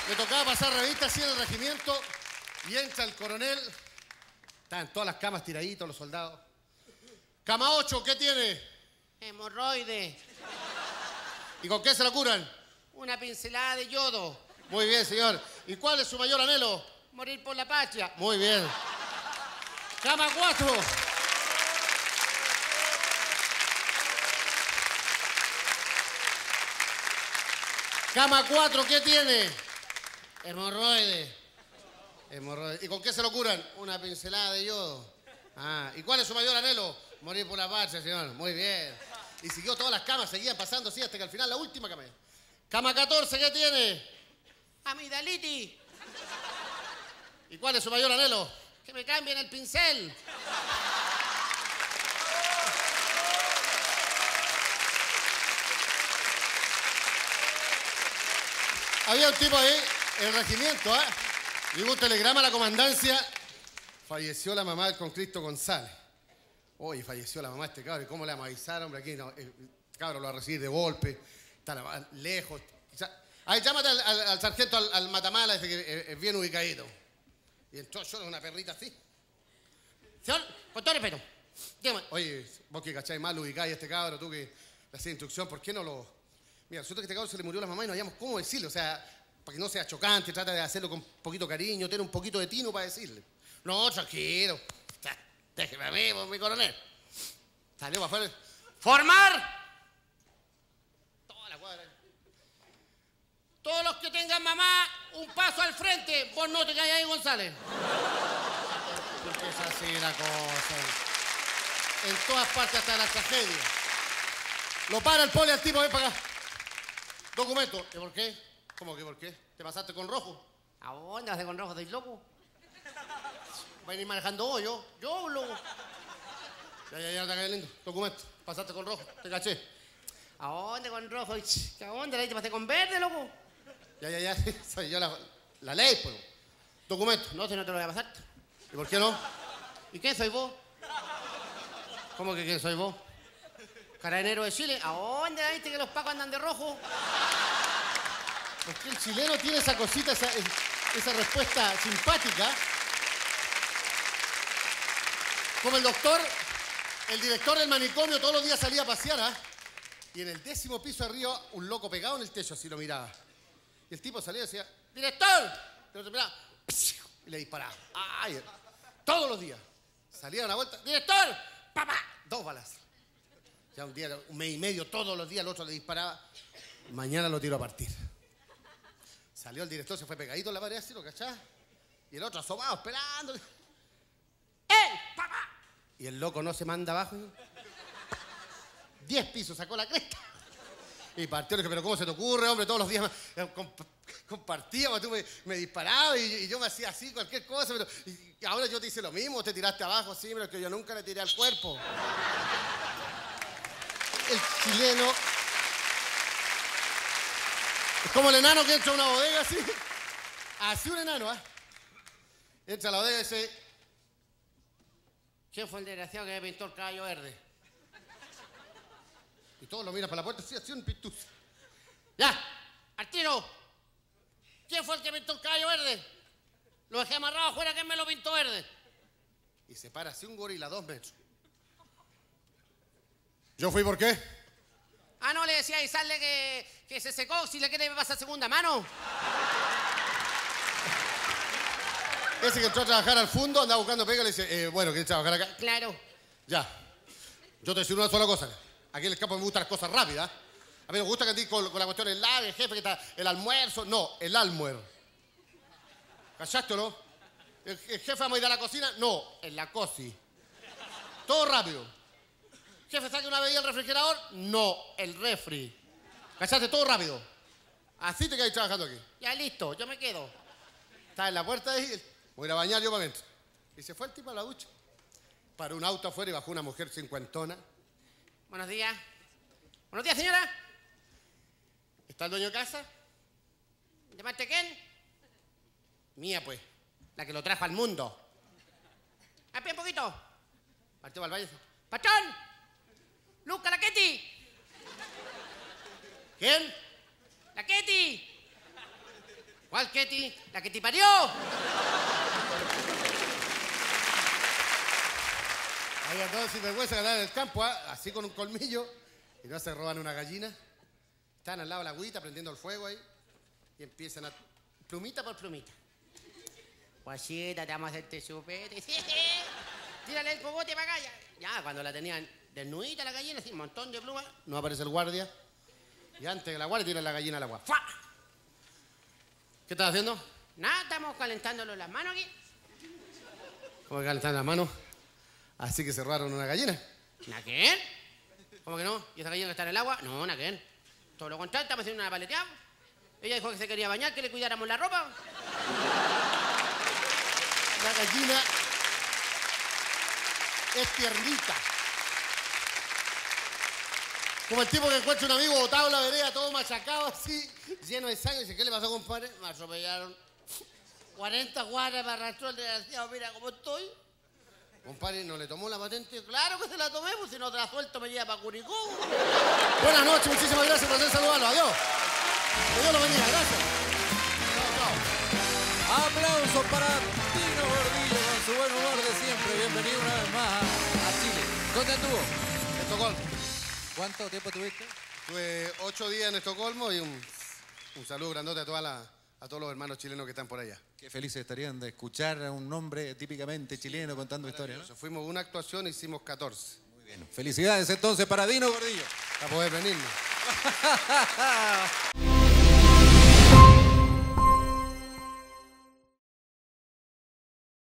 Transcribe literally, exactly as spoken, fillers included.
Me tocaba pasar revista así en el regimiento y entra el coronel. Estaban todas las camas tiraditas, los soldados. Cama ocho, ¿qué tiene? Hemorroide. ¿Y con qué se la curan? Una pincelada de yodo. Muy bien, señor. ¿Y cuál es su mayor anhelo? Morir por la patria. Muy bien. Cama cuatro. Cama cuatro, ¿qué tiene? Hemorroide. Hemorroide. ¿Y con qué se lo curan? Una pincelada de yodo. Ah, ¿y cuál es su mayor anhelo? Morir por la patria, señor. Muy bien. Y siguió todas las camas, seguían pasando así hasta que al final la última cama. Cama catorce, ¿qué tiene? Amigdalitis. ¿Y cuál es su mayor anhelo? Que me cambien el pincel. Había un tipo ahí, en el regimiento, ¿ah? ¿eh? Llegó un telegrama a la comandancia. Falleció la mamá del Concristo González. Oye, falleció la mamá de este cabrón. ¿Y cómo le vamos a avisar, hombre? Aquí no, el cabrón lo va a recibir de golpe. Está la, lejos. Ahí llámate al, al, al sargento, al, al matamala, ese que es, es bien ubicadito. Y entró yo una perrita así. Señor, con todo respeto. Dígame. Oye, vos que cacháis mal ubicáis a este cabrón, tú que le hacías instrucción, ¿por qué no lo...? Mira, resulta que este cabrón se le murió la mamá y no sabíamos cómo decirle. O sea, para que no sea chocante, trata de hacerlo con poquito cariño, tener un poquito de tino para decirle. No, tranquilo. Déjeme a mí, mi coronel. Salió para afuera. ¡Formar! Toda la cuadra. Todos los que tengan mamá, un paso al frente. Vos no te calles ahí, González. Porque es así la cosa. En todas partes hasta la tragedia. Lo para el poli al tipo, ven para acá. Documento. ¿Y por qué? ¿Cómo que por qué? ¿Te pasaste con rojo? ¿A dónde vas de con rojo? ¿Estoy loco? ¿Va a ir manejando vos, yo? Yo, loco. Ya, ya, ya, está lindo. Documento. Pasaste con rojo. Te caché. ¿A dónde con rojo? ¿A dónde? ¿La te pasé con verde, loco? Ya, ya, ya. Soy yo la, la ley, pues. Documento. No, si no te lo voy a pasar. ¿Y por qué no? ¿Y quién soy vos? ¿Cómo que quién soy vos? Carabinero de Chile. ¿A dónde la viste que los pacos andan de rojo? Porque el chileno tiene esa cosita, esa, esa respuesta simpática. Como el doctor, el director del manicomio todos los días salía a pasear, ¿ah? ¿eh? Y en el décimo piso arriba, un loco pegado en el techo, así lo miraba. Y el tipo salía y decía, ¡director! Pero se miraba, y le disparaba. ¡Ay! Todos los días. Salía a una vuelta, ¡director! ¡Papá! Dos balas. Ya un día, un mes y medio, todos los días, el otro le disparaba. Mañana lo tiro a partir. Salió el director, se fue pegadito en la pared, así, ¿lo cachás? Y el otro asomado, esperando. ¡Eh! ¡Papá! Y el loco no se manda abajo. Diez pisos, sacó la cresta. Y partió, le dije, pero ¿cómo se te ocurre, hombre? Todos los días comp compartíamos, tú me, me disparabas y, y yo me hacía así, cualquier cosa, pero y, y ahora yo te hice lo mismo, te tiraste abajo, sí, pero que yo nunca le tiré al cuerpo. El chileno... Es como el enano que entra a una bodega así. Así un enano, ¿ah? ¿eh? Entra a la bodega y dice... ¿Quién fue el desgraciado que me pintó el caballo verde? Y todos lo miran para la puerta, así, así un pituz. ¡Ya! ¡Al tiro! ¿Quién fue el que pintó el caballo verde? Lo dejé amarrado afuera, ¿quién me lo pintó verde? Y se para así un gorila, dos metros. ¿Yo fui por qué? Ah, no, le decía a Izarle que, que se secó, si le quiere pasar segunda mano. Ese que entró a trabajar al fondo, andaba buscando pega y le dice, eh, bueno, ¿quieres trabajar acá? Claro. Ya. Yo te voy a decir una sola cosa. Aquí en el campo me gustan las cosas rápidas. A mí me gusta que andes con, con la cuestión del lave, el jefe, que está el almuerzo. No, el almuer. ¿Cachaste o no? ¿El, el jefe vamos a ir a la cocina? No, en la cosi. Todo rápido. ¿Jefe saque una bebida al refrigerador? No, el refri. ¿Cachaste? Todo rápido. Así te quedas trabajando aquí. Ya listo, yo me quedo. Está en la puerta ahí. Voy a ir a bañar yo para adentro. Y se fue el tipo a la ducha. Paró un auto afuera y bajó una mujer cincuentona. Buenos días. Buenos días, señora. ¿Está el dueño de casa? ¿Llamaste quién? Mía, pues. La que lo trajo al mundo. Espera un poquito. Partió para el baño. ¡Patrón! ¡Luca, la Ketty! ¿Quién? ¡La Ketty! What? ¿Cuál Ketty? ¿La que te parió? Ahí a todos sin vergüenza que andaban en el campo, ¿ah? Así con un colmillo, y no se roban una gallina. Están al lado de la agüita, prendiendo el fuego ahí, y empiezan a... plumita por plumita. Guachita, te vamos a hacerte chupete. Tírale el cogote para acá. Ya. ya, cuando la tenían desnudita la gallina, así, un montón de plumas. No aparece el guardia. Y antes que la guardia tira la gallina al agua. ¡Fua! ¿Qué estás haciendo? Nada, estamos calentándolo las manos aquí. ¿Cómo que calentan las manos? Así que se robaron una gallina. ¿Naquén? ¿Cómo que no? ¿Y esa gallina que está en el agua? No, Naquén. Todo lo contrario, estamos haciendo una paleteada. Ella dijo que se quería bañar, que le cuidáramos la ropa. La gallina es tiernita. Como el tipo que encuentra un amigo botado en la vereda, todo machacado así, lleno de sangre. Dice, ¿qué le pasó, compadre? Me atropellaron. cuarenta cuadras me arrastró el desgraciado, mira cómo estoy. Compadre, ¿no le tomó la patente? Claro que se la tomé, pues si no te la suelto me lleva para Curicó. Buenas noches, muchísimas gracias por hacer saludarlo. Adiós. Que Dios lo bendiga, gracias. Chao, chao. Aplausos para Dino Gordillo con su buen humor de siempre. Bienvenido una vez más a Chile. ¿Dónde anduvo? Estocolmo. ¿Cuánto tiempo tuviste? Tuve ocho días en Estocolmo y un, un saludo grandote a, toda la, a todos los hermanos chilenos que están por allá. Qué felices estarían de escuchar a un nombre típicamente chileno contando historias, ¿no? Fuimos una actuación e hicimos catorce. Muy bien. Felicidades entonces para Dino Gordillo. Para poder venirnos.